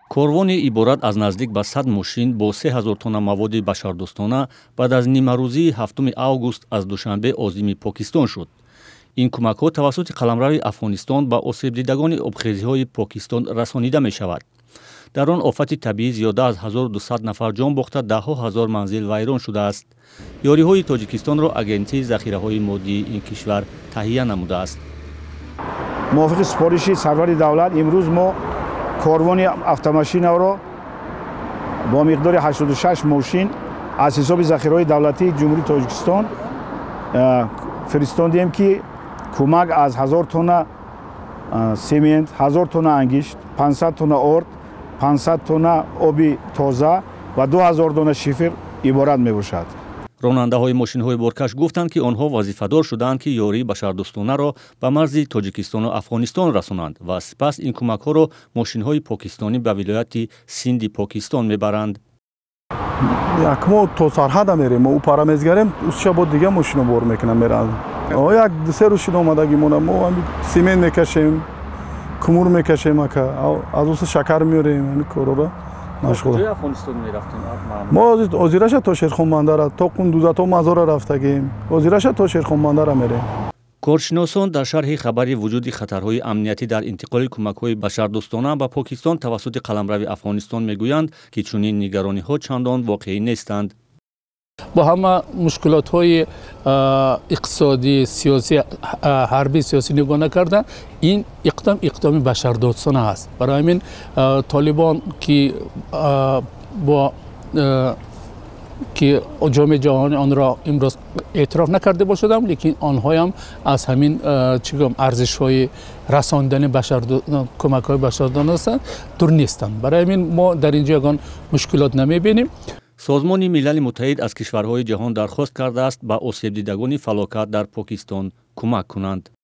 کاروانی عبارت از نزدیک به 100 ماشین با 3000 تن مواد بشردوستانه بعد از نیمروزی 7 آگوست از دوشنبه عازم پاکستان شد. این کمک‌ها توسط قلمرو افغانستان به آسیب دیدگان آبخیزی‌های پاکستان رسانیده می‌شود. در آن آفت طبیعی زیاده از 1200 نفر جان باخته ده‌ها هزار منزل ویران شده است. یاری‌های تاجیکستان را اگنسی ذخیره‌های مادی این کشور تهیه نموده است. موافق سپارش سرور دولت امروز ما کاروان автомашین را با مقدار 86 ماشین از حساب ذخیره‌های دولتی جمهوری تاجیکستان فرستادیم که کمک از 1000 تن سیمنت، 1000 تن انگشت، 500 تن آرد، 500 تن آب تازه و 2000 دانه شیفر عبارت میباشد. راننده‌های ماشین‌های بارکش گفتند که آنها وظیفه‌دار شدند که یاری بشردوستانه را به مرز تاجیکستان و افغانستان رسانند و سپس این کمک‌ها را ماشین‌های پاکستانی به ولایت سیند پاکستان میبرند. یک ما تا سرحد میریم و پارا میزگریم اوسش با دیگه ماشینا بار میکنن میرن. یک سه روز شد اومدگیمون ما سیمنت میکشیم، کمور میکشیم که از اوس شکر میاریم این کارا را مشغول. کجای افغانستان میرفتیم؟ ما از وزیرش تا شیرخان بندر تا قندوز تا مزار رفتگیم. وزیرش تا شیرخان بندر میریم. کارشناسان در شرح خبری وجود خطرهای امنیتی در انتقال کمک‌های بشردوستانه به پاکستان توسط قلمرو افغانستان میگویند که چنین نگرانی‌ها چندان واقعی نیستند. با همه مشکلات‌های اقتصادی، سیاسی، حربی سیاسی نگاه نکردن این اقدام بشردوستانه است. برای همین طالبان که با که جامعه جهانی آن را امروز اعتراف نکرده باشدم لیکن آنها هم از همین ارزش‌های رساندن کمک‌های بشردوستانه هستند دور نیستند. برای همین ما در اینجا یگان مشکلات نمی‌بینیم. سازمان ملل متحد از کشورهای جهان درخواست کرده است به آسیب دیدگان فلاکت در پاکستان کمک کنند.